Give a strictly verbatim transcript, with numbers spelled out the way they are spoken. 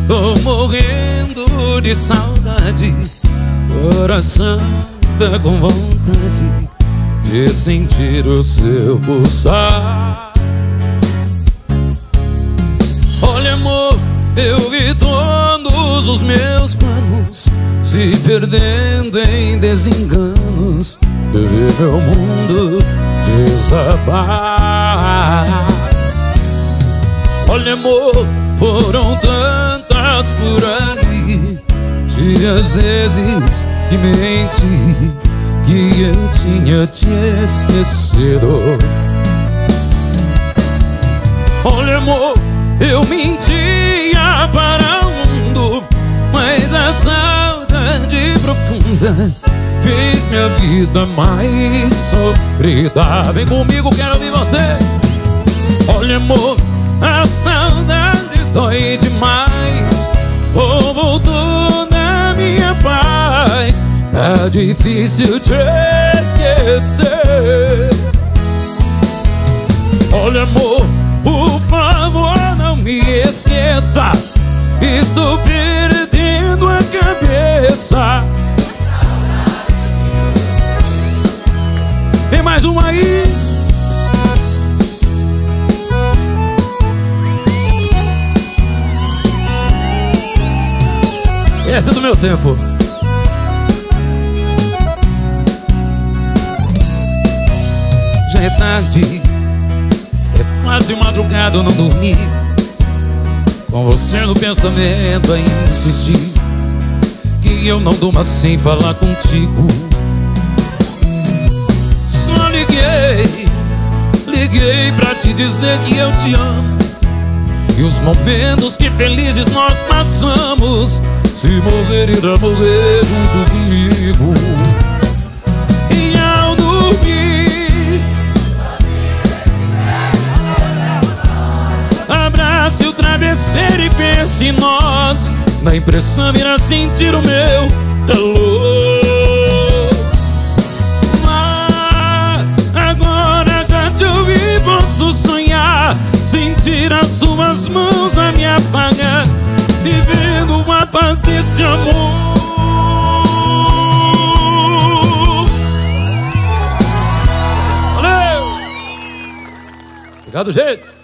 tô morrendo de saudade. Coração tá com vontade de sentir o seu pulsar. Olha, amor, eu vi todos os meus planos se perdendo em desenganos. Eu vi meu mundo desabar. Olha, amor, foram tantas por aí, tive às vezes que menti que eu tinha te esquecido. Olha, amor, eu mentia para o mundo, mas a saudade profunda fez minha vida mais sofrida. Vem comigo, quero ouvir você. Olha, amor, a saudade dói demais. Oh, voltou na minha paz, tá difícil te esquecer. Olha, amor, por favor, não me esqueça. Estou perdendo a cabeça. Tem mais uma aí. Essa é do meu tempo. Já é tarde, é quase madrugada, eu não dormi. Com você no pensamento a insistir que eu não durmo sem falar contigo. Só liguei, liguei pra te dizer que eu te amo, e os momentos que felizes nós passamos. Se morrer, irá morrer junto comigo. E ao dormir, abrace o travesseiro e pense em nós. Na impressão irá sentir o meu calor. Mas agora já te ouvi, posso sonhar, sentir as suas mãos a me apagar, vivendo uma paz desse amor. Valeu! Obrigado, gente!